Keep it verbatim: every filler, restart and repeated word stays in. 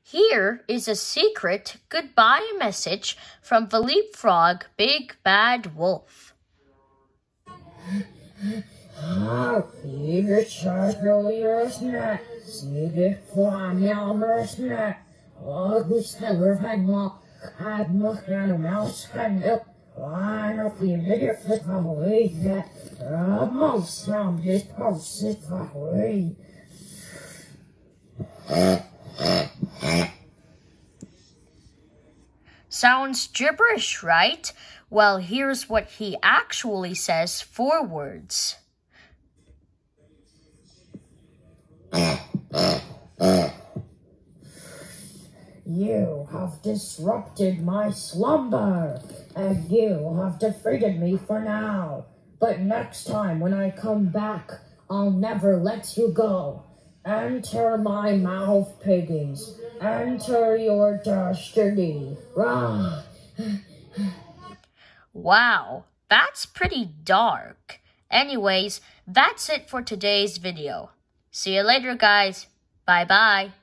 Here is a secret goodbye message from the LeapFrog Big Bad Wolf. Sounds gibberish, right? Well, here's what he actually says forwards. You have disrupted my slumber, and you have defeated me for now. But next time when I come back, I'll never let you go. Enter my mouth, piggies. Enter your destiny. Rah! Wow, that's pretty dark. Anyways, that's it for today's video. See you later, guys. Bye-bye.